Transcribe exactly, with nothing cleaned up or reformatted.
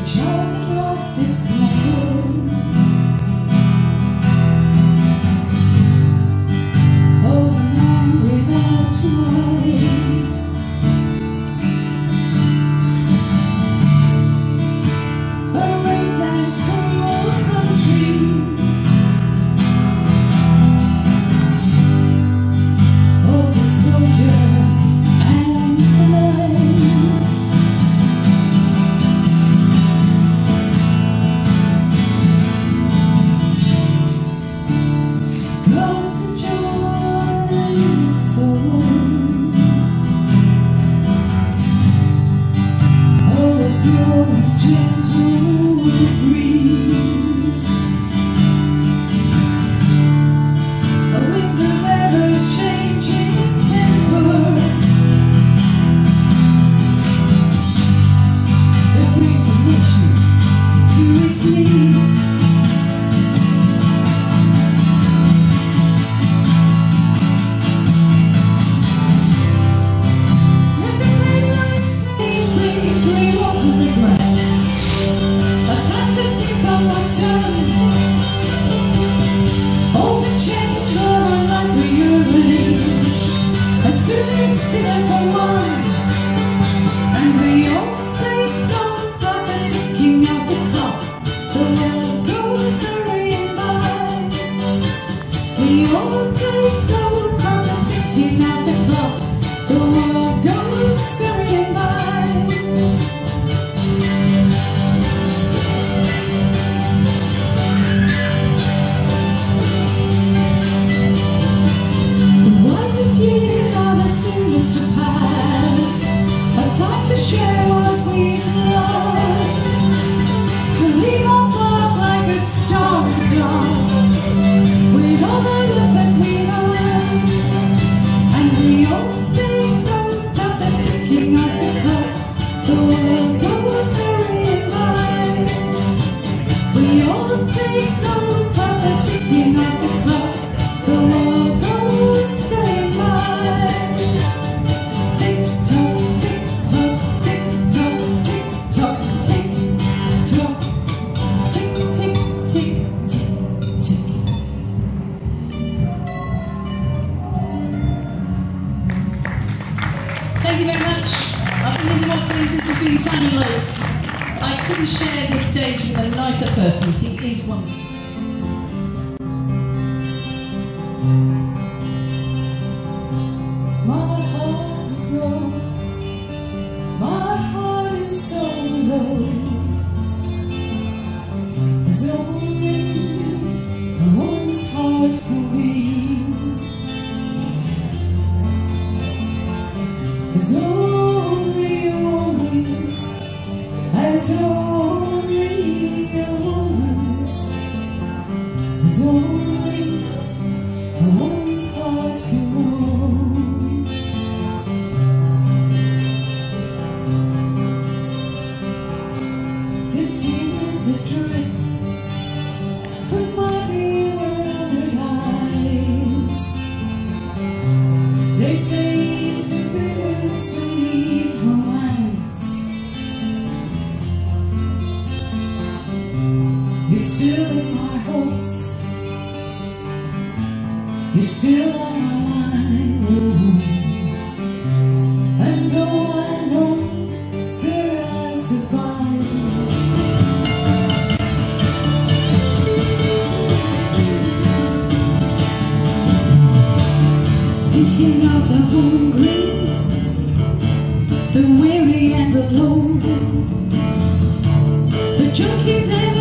child lost its mother. Oh, the land without tomorrow. A red and cruel country. Oh, the soldier and the lion. God's a joy and sorrow. Oh, a pure and gentle breeze. A wind of ever-changing temper that brings a nation to its knees. Thank you very much. I've been Linda Watkins, this has been Sandy Loake. I couldn't share this stage with a nicer person. He is wonderful. My heart is low. My heart is so low. There's only a woman's heart can be. There's only a woman's. There's only a woman's. There's only a woman's heart can know. The tears that drip from my bewildered eyes, they taste a bittersweet romance. You're still in my hopes. You're still on my mind. Oh. And though I know that I survive, thinking of the hungry, the weary and the lonely, the junkies and